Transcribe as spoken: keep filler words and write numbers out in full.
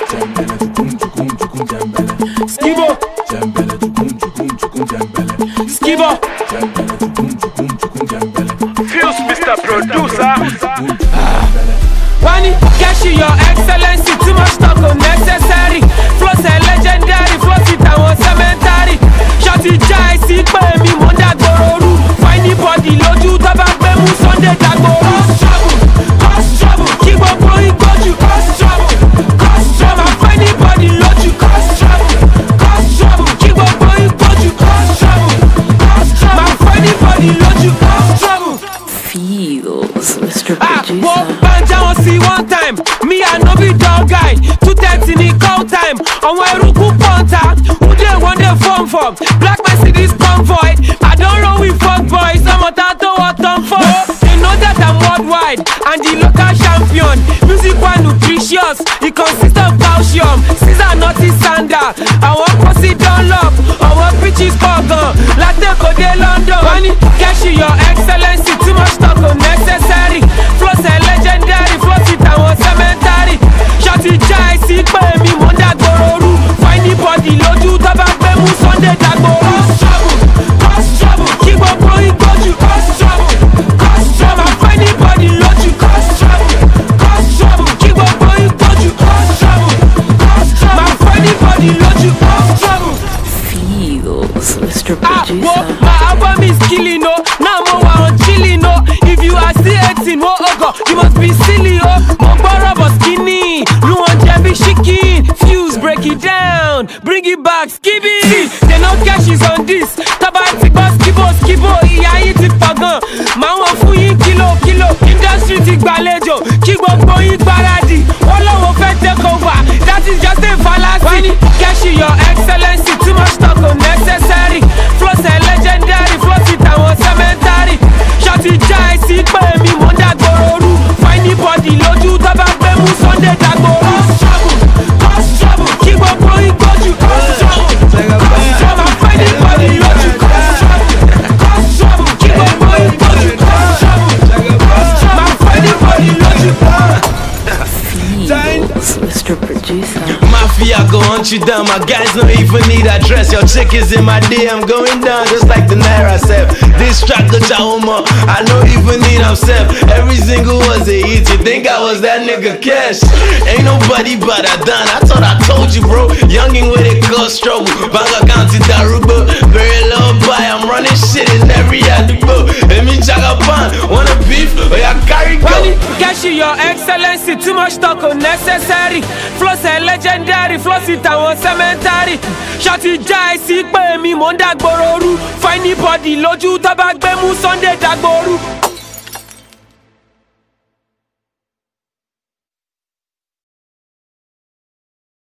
Skibo. Skibo. Pheelz, Mister Producer. Wani, Kesh, your excellency, too much talk unnecessary. Flows are legendary, flows it and cemetery. Shorty jai, see me, Monda Gororu. Find the body, loju, tabak, bemu, Sunday, Dagoro. Cause trouble, cause trouble, keep on going, cause you cause trouble. Cause trouble, I find the body, loju, cause trouble. Cause trouble, keep on going, cause you cause trouble. Cause trouble, I find the body, loju, cause trouble. Pheelz, Mister Ah, Producer. walk banja on see one time. Me I no be dog guy. Two thirty in call time. On my ruku contact. Who they want the phone from? Black Mercedes convoy. I don't know we fuck boys. I'm a tattoo what I'm for. They know that I'm worldwide and the local champion. Music one nutritious. It consists of calcium. Caesar nutty sandal. I want pussy Dunlop. I want bitches Kogan. Latte Code London. Money, Kesh, your excellency. Too much talk unnecessary. Flows are legendary. Flows it and cemetery. Shorty jai, see me, Monda Gororu. Find the body, loju, tabak, bemu, Sunday, Dagoro. Cause trouble, cause trouble, keep on going, cause you cause trouble. Cause trouble, I find the body, loju, cause trouble. Cause trouble, keep on going, cause you cause trouble. Cause trouble, I find the body, loju, cause trouble. Pheelz, Mister Ah, Producer. whoa, my album is killing, no. Now I'm on chilling, no. If you are still eighteen, whoa, oh God, you must be silly, oh. Mokbara but skinny, you want Jabby shaking. Pheelz, break it down, bring it back, skibby. They know Kesh is on this. Tabati boss, skibo, skibo, iya eat it pagan. Man want fuyin kilo, kilo. Industry ti gbalejo, kibo boyin gbaradi. Wolo wo fe take over, that is just a fallacy. Kesh, your excellency, too much talk unnecessary. Flows are legendary, flows it and cemetery. Shorty jai, see me, Monda Gororu. Find the body, loju, tabak, bemu, Sunday, Dagoro. Cause trouble, cause trouble, keep on going, cause you cause trouble. Cause trouble, I find the body, loju, cause trouble. Cause trouble, keep on going, cause you cause trouble. Cause trouble, I find the body, loju, cause Pheelz, Mister Producer. Mafia go hunt you down, my guys don't even need address. Your chick is in my D M going down just like the Naira self. This track the Chahoma, I don't even need himself. Every single was a hit, you think I was that nigga Kesh? Ain't nobody but I done, I thought I told you bro. Youngin' with it cause trouble, bank account in Daruba. Very low buy, I'm running shit in every other book. Let me Jagaban, wanna beef, or ya carry go. Kesh, your excellency, too much talk unnecessary. Flows are legendary, flows it and cemetery. Shorty jai, see me, Monda Gororu. Find the body, loju, tabak, bemu, Sunday,